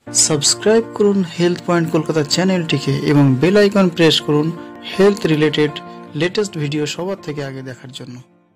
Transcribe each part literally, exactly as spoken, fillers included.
Subscribe করুন health point Kolkata চ্যানেলটিকে এবং বেল আইকন প্রেস করুন হেলথ রিলেটেড লেটেস্ট ভিডিও সবার থেকে আগে দেখার জন্য।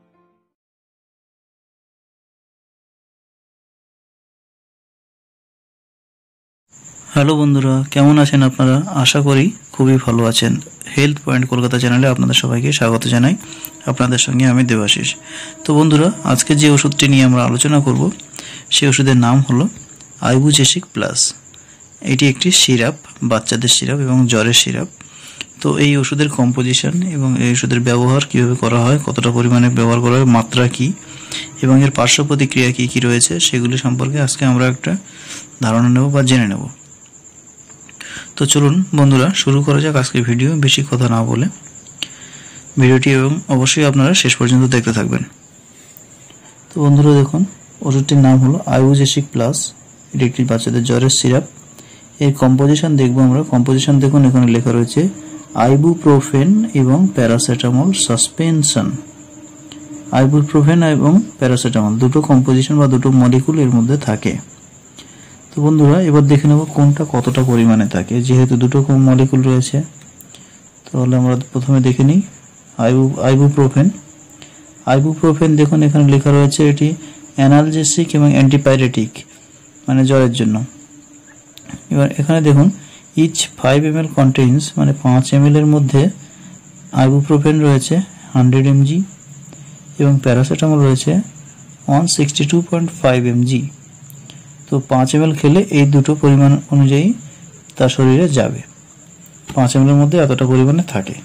হ্যালো বন্ধুরা, কেমন আছেন আপনারা? আশা করি খুবই ভালো আছেন। হেলথ পয়েন্ট কলকাতা চ্যানেলে আপনাদের সবাইকে স্বাগত জানাই। আপনাদের সঙ্গে আমি দেবাশিস। তো বন্ধুরা, আজকে যে ওষুধটি নিয়ে আমরা আলোচনা করব সেই ওষুধের নাম হলো আইবুজেসিক প্লাস। এটি একটি সিরাপ, বাচ্চাদের সিরাপ এবং জ্বরের সিরাপ। তো এই ওষুধের কম্পোজিশন এবং এই ওষুধের ব্যবহার কীভাবে করা হয়, কতটা পরিমাণে ব্যবহার করা হয়, মাত্রা কী এবং এর পার্শ্ব প্রতিক্রিয়া কী কী রয়েছে সেগুলি সম্পর্কে আজকে আমরা একটা ধারণা নেব বা জেনে নেব। তো চলুন বন্ধুরা, শুরু করা যাক আজকের ভিডিও। বেশি কথা না বলে ভিডিওটি এবং অবশ্যই আপনারা শেষ পর্যন্ত দেখতে থাকবেন। তো বন্ধুরা দেখুন, ওষুধটির নাম হলো আইবুজেসিক প্লাস। এটি একটি বাচ্চাদের জ্বরের সিরাপ। এর কম্পোজিশন দেখবো আমরা। কম্পোজিশন দেখুন, এখানে লেখা রয়েছে আইবুপ্রোফেন এবং প্যারাসিটামল সাসপেনশন। আইবুপ্রোফেন এবং প্যারাসিটামল দুটো কম্পোজিশন বা দুটো মলিকুল এর মধ্যে থাকে। তো বন্ধুরা, এবার দেখে নেব কোনটা কতটা পরিমাণে থাকে। যেহেতু দুটো মলিকুল রয়েছে, তাহলে আমরা প্রথমে দেখে নিই আইবু আইবুপ্রোফেন। আইবুপ্রোফেন দেখুন, এখানে লেখা রয়েছে এটি অ্যানালজেসিক এবং অ্যান্টিপাইরেটিক, মানে জ্বরের জন্য। এবার এখানে দেখুন, each five M L contains, মানে পাঁচ এম এল এর মধ্যে আইবুপ্রোফেন রয়েছে হান্ড্রেড এম জি এবং প্যারাসিটামল রয়েছে one sixty two point five M G. তো পাঁচ এম এল খেলে এই দুটো পরিমাণ অনুযায়ী তার শরীরে যাবে। পাঁচ এম এল এর মধ্যে এতটা পরিমাণে থাকে।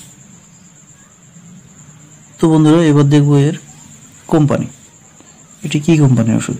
তো বন্ধুরা, এবার দেখবো এর কোম্পানি। এটি কি কোম্পানির ওষুধ।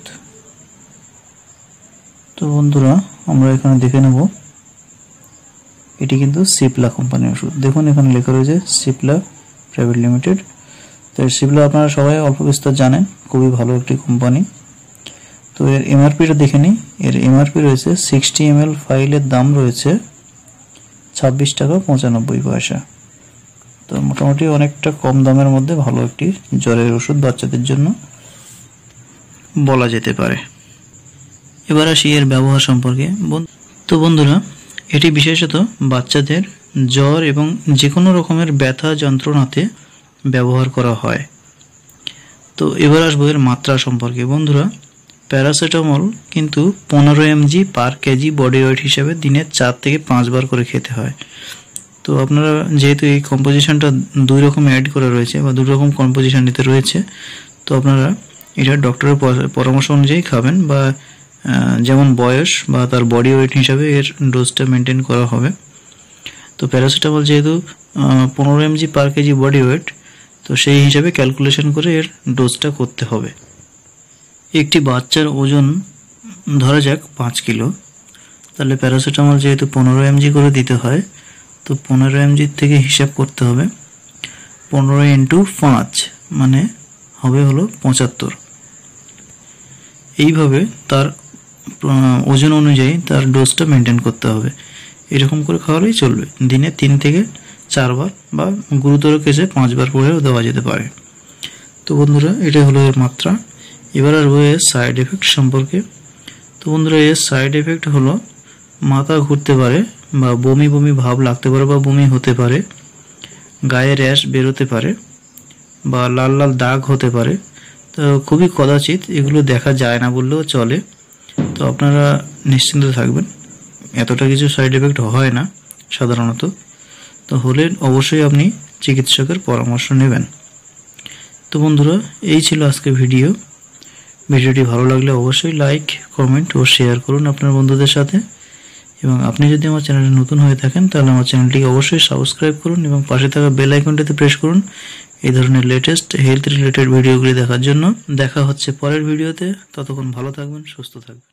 তো বন্ধুরা, আমরা এখানে দেখে নেব এটি কিন্তু সিপলা কোম্পানির ওষুধ। দেখুন, এখানে লেখা রয়েছে সিপলা প্রাইভেট লিমিটেড। তো সিপলা আপনারা সবাই অল্প বিস্তর জানেন, খুবই ভালো একটি কোম্পানি। তো এর এমআরপিটা দেখে নিই। এর এমআরপি রয়েছে সিক্সটি এম এল ফাইলের দাম রয়েছে ছাব্বিশ টাকা পঁচানব্বই পয়সা। তো মোটামুটি অনেকটা কম দামের মধ্যে ভালো একটি জ্বরের ওষুধ বাচ্চাদের জন্য বলা যেতে পারে। এবার আসি এর ব্যবহার সম্পর্কে। তো বন্ধুরা, এটি বিশেষত বাচ্চাদের জ্বর এবং যে কোনো রকমের ব্যথা যন্ত্রণাতে ব্যবহার করা হয়। তো এবার আসবো এর মাত্রা সম্পর্কে। বন্ধুরা, প্যারাসিটামল কিন্তু পনেরো M G per KG body weight হিসেবে দিনে চার থেকে পাঁচবার করে খেতে হয়। তো আপনারা যেহেতু এই কম্পোজিশনটা দুই রকম অ্যাড করা রয়েছে বা দুই রকম কম্পোজিশন নিতে রয়েছে, তো আপনারা এটা ডক্টরের পরামর্শ অনুযায়ী খাবেন বা যেমন বয়স বা তার বডি ওয়েট হিসাবে এর ডোজটা মেনটেন করা হবে। তো প্যারাসিটামল যেহেতু পনেরো M G per KG body weight, তো সেই হিসাবে ক্যালকুলেশন করে এর ডোজটা করতে হবে। একটি বাচ্চার ওজন ধরা যাক পাঁচ কিলো, তাহলে প্যারাসিটামল যেহেতু পনেরো এম জি করে দিতে হয়, তো পনেরো এম জি থেকে হিসাব করতে হবে পনেরো ইন্টু পাঁচ, মানে হবে হলো পঁচাত্তর। এইভাবে তার ওজন অনুযায়ী তার ডোজটা মেনটেন করতে হবে। এরকম করে খাওয়ালেই চলবে। দিনে তিন থেকে চারবার বা গুরুতর কেসে পাঁচবার করেও দেওয়া যেতে পারে। তো বন্ধুরা, এটা হলো এর মাত্রা। এবার আসবো এর সাইড এফেক্ট সম্পর্কে। তো বন্ধুরা, এর সাইড এফেক্ট হলো মাথা ঘুরতে পারে বা বমি বমি ভাব লাগতে পারে বা বমি হতে পারে, গায়ে র্যাশ বেরোতে পারে বা লাল লাল দাগ হতে পারে। তো খুবই কদাচিৎ, এগুলো দেখা যায় না বললেও চলে। তো আপনারা নিশ্চিন্ত থাকবেন, এতটা কিছু সাইড এফেক্ট হয় না সাধারণত। তো হলে অবশ্যই আপনি চিকিৎসকের পরামর্শ নেবেন। তো বন্ধুরা, এই ছিল আজকে ভিডিও। ভিডিওটি ভালো লাগলে অবশ্যই লাইক, কমেন্ট ও শেয়ার করুন আপনার বন্ধুদের সাথে। এবং আপনি যদি আমার চ্যানেলে নতুন হয়ে থাকেন, তাহলে আমার চ্যানেলটিকে অবশ্যই সাবস্ক্রাইব করুন এবং পাশে থাকা বেল আইকনটিতে প্রেস করুন এই ধরনের লেটেস্ট হেলথ রিলেটেড ভিডিওগুলি দেখার জন্য। দেখা হচ্ছে পরের ভিডিওতে। ততক্ষণ ভালো থাকবেন, সুস্থ থাকবেন।